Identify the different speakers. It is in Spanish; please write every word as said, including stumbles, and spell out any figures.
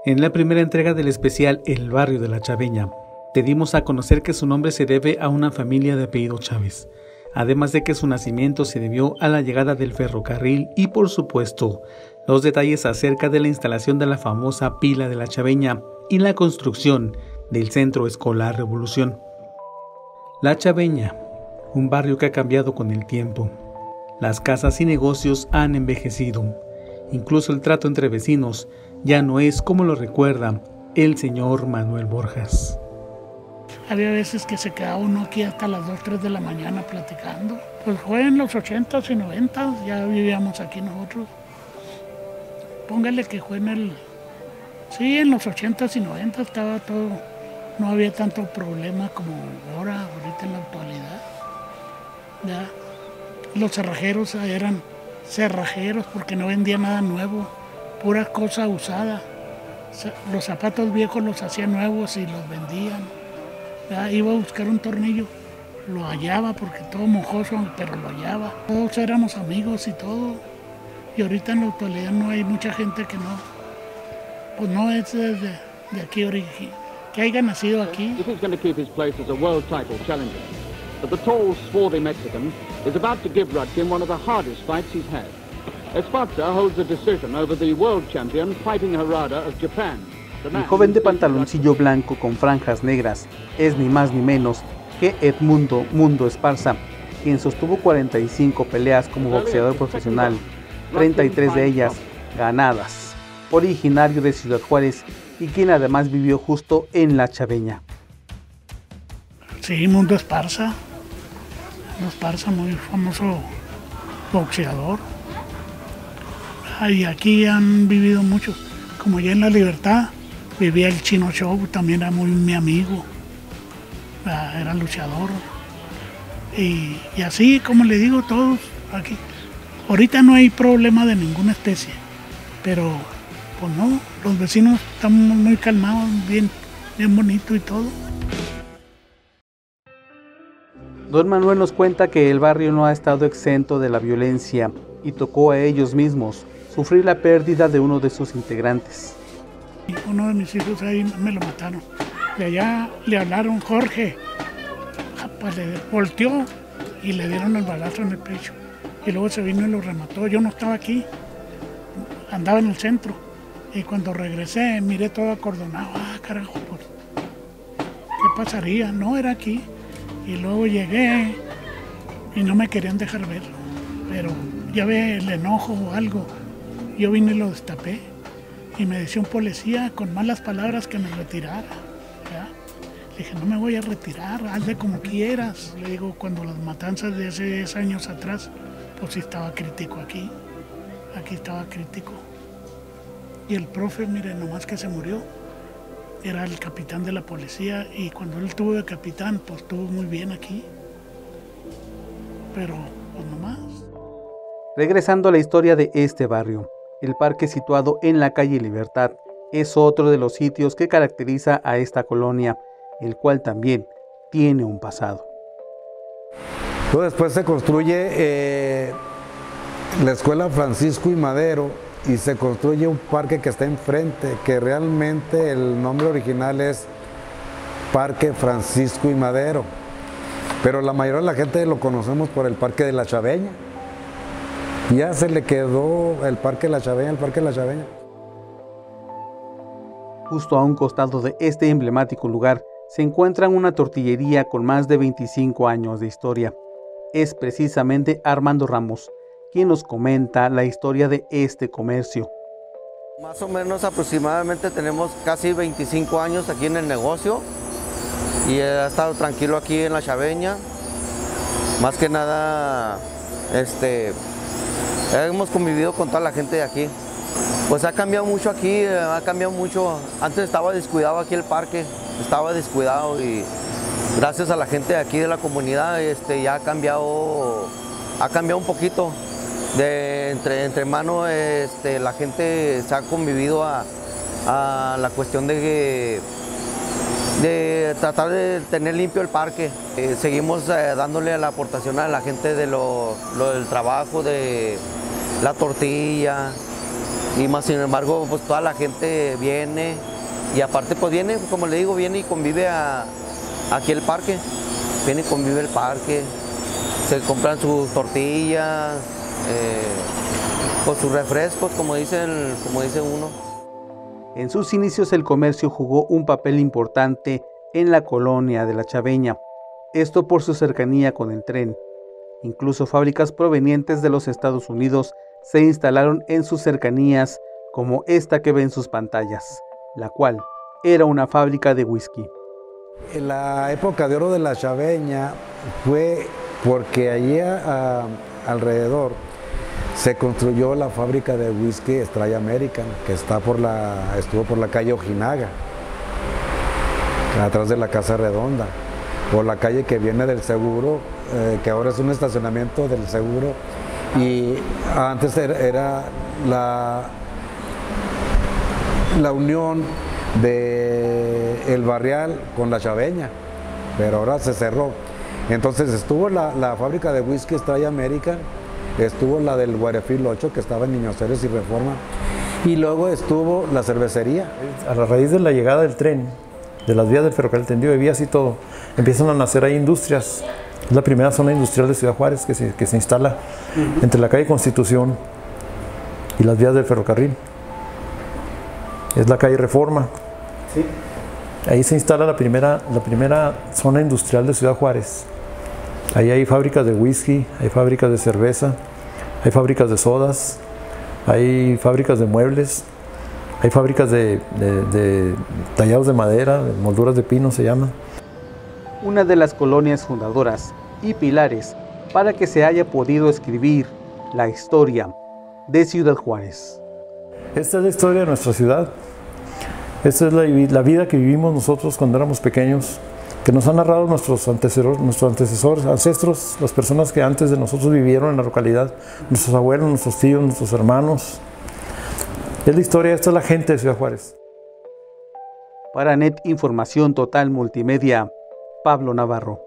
Speaker 1: En la primera entrega del especial El Barrio de la Chaveña, te dimos a conocer que su nombre se debe a una familia de apellido Chávez, además de que su nacimiento se debió a la llegada del ferrocarril y, por supuesto, los detalles acerca de la instalación de la famosa Pila de la Chaveña y la construcción del Centro Escolar Revolución. La Chaveña, un barrio que ha cambiado con el tiempo. Las casas y negocios han envejecido. Incluso el trato entre vecinos ya no es como lo recuerda el señor Manuel Borjas.
Speaker 2: Había veces que se quedaba uno aquí hasta las dos, tres de la mañana platicando. Pues fue en los ochentas y noventas, ya vivíamos aquí nosotros. Póngale que fue en el... Sí, en los ochentas y noventas estaba todo... No había tanto problema como ahora, ahorita en la actualidad. Ya. Los cerrajeros eran cerrajeros porque no vendían nada nuevo, pura cosa usada. Los zapatos viejos los hacían nuevos y los vendían. Ya, iba a buscar un tornillo, lo hallaba porque todo mojoso, pero lo hallaba. Todos éramos amigos y todo. Y ahorita en la actualidad no hay mucha gente que no, pues no es de, de aquí origen, que haya nacido aquí.
Speaker 3: But the tall, swarthy Mexican is about to give Rudkin one of the hardest fights he's had. Esparza holds the decision over the world champion Fighting Harada of Japan.
Speaker 1: El joven de pantaloncillo blanco con franjas negras es ni más ni menos que Edmundo Mundo Esparza, quien sostuvo cuarenta y cinco peleas como boxeador profesional, treinta y tres de ellas ganadas, originario de Ciudad Juárez y quien además vivió justo en La Chaveña.
Speaker 2: Sí, Mundo Esparza, Mundo Esparza, muy famoso boxeador. Y aquí han vivido muchos, como ya en La Libertad, vivía el Chino Show, también era muy mi amigo, era luchador. Y, y así, como le digo, todos aquí. Ahorita no hay problema de ninguna especie, pero pues no, los vecinos estamos muy calmados, bien, bien bonito y todo.
Speaker 1: Don Manuel nos cuenta que el barrio no ha estado exento de la violencia y tocó a ellos mismos sufrir la pérdida de uno de sus integrantes.
Speaker 2: Uno de mis hijos ahí me lo mataron. De allá le hablaron Jorge, pues le volteó y le dieron el balazo en el pecho. Y luego se vino y lo remató. Yo no estaba aquí, andaba en el centro. Y cuando regresé miré todo acordonado. Ah, carajo, pues, ¿qué pasaría? No, era aquí. Y luego llegué y no me querían dejar verlo, pero ya ve el enojo o algo. Yo vine y lo destapé y me decía un policía con malas palabras que me retirara. ¿Ya? Le dije, no me voy a retirar, hazle como quieras. Le digo, cuando las matanzas de hace diez años atrás, pues sí estaba crítico aquí, aquí estaba crítico. Y el profe, mire, nomás que se murió, era el capitán de la policía y cuando él estuvo de capitán, pues estuvo muy bien aquí. Pero, pues nomás.
Speaker 1: Regresando a la historia de este barrio, el parque situado en la calle Libertad es otro de los sitios que caracteriza a esta colonia, el cual también tiene un pasado.
Speaker 4: Pues después se construye eh, la escuela Francisco y Madero, y se construye un parque que está enfrente, que realmente el nombre original es Parque Francisco y Madero, pero la mayoría de la gente lo conocemos por el Parque de la Chaveña. Ya se le quedó el Parque de la Chaveña, el Parque de la Chaveña.
Speaker 1: Justo a un costado de este emblemático lugar se encuentra una tortillería con más de veinticinco años de historia. Es precisamente Armando Ramos quien nos comenta la historia de este comercio.
Speaker 5: Más o menos aproximadamente tenemos casi veinticinco años aquí en el negocio y he estado tranquilo aquí en La Chaveña. Más que nada, este, hemos convivido con toda la gente de aquí. Pues ha cambiado mucho aquí, ha cambiado mucho. Antes estaba descuidado aquí el parque, estaba descuidado y gracias a la gente de aquí de la comunidad este, ya ha cambiado, ha cambiado un poquito. De entre, entre manos este, la gente se ha convivido a, a la cuestión de, de tratar de tener limpio el parque. Eh, seguimos eh, dándole la aportación a la gente de lo, lo del trabajo, de la tortilla, Y más sin embargo, pues toda la gente viene y aparte pues viene, como le digo, viene y convive a, aquí el parque, viene y convive el parque, se compran sus tortillas, eh, pues sus refrescos, como dicen, como dice uno.
Speaker 1: En sus inicios el comercio jugó un papel importante en la colonia de La Chaveña, esto por su cercanía con el tren. Incluso fábricas provenientes de los Estados Unidos se instalaron en sus cercanías, como esta que ve en sus pantallas, la cual era una fábrica de whisky.
Speaker 4: La época de oro de La Chaveña fue porque allí a, a, alrededor se construyó la fábrica de whisky Estrella American, que está por la, estuvo por la calle Ojinaga, atrás de la Casa Redonda, por la calle que viene del seguro, eh, que ahora es un estacionamiento del seguro, y antes era, era la, la unión de El Barrial con La Chaveña, pero ahora se cerró. Entonces estuvo la, la fábrica de whisky Estrella American, estuvo la del Guarefil ocho, que estaba en Niños Héroes y Reforma, y luego estuvo la cervecería.
Speaker 6: A la raíz de la llegada del tren, de las vías del ferrocarril tendido, de vías y todo, empiezan a nacer ahí industrias. Es la primera zona industrial de Ciudad Juárez que se, que se instala uh-huh. entre la calle Constitución y las vías del ferrocarril. Es la calle Reforma. Sí. Ahí se instala la primera, la primera zona industrial de Ciudad Juárez. Ahí hay fábricas de whisky, hay fábricas de cerveza, hay fábricas de sodas, hay fábricas de muebles, hay fábricas de, de, de tallados de madera, de molduras de pino se llaman.
Speaker 1: Una de las colonias fundadoras y pilares para que se haya podido escribir la historia de Ciudad Juárez.
Speaker 6: Esta es la historia de nuestra ciudad. Esta es la, la vida que vivimos nosotros cuando éramos pequeños, que nos han narrado nuestros antecesores, nuestros antecesores, ancestros, las personas que antes de nosotros vivieron en la localidad, nuestros abuelos, nuestros tíos, nuestros hermanos. Es la historia, esta es la gente de Ciudad Juárez.
Speaker 1: Para Net Información Total Multimedia, Pablo Navarro.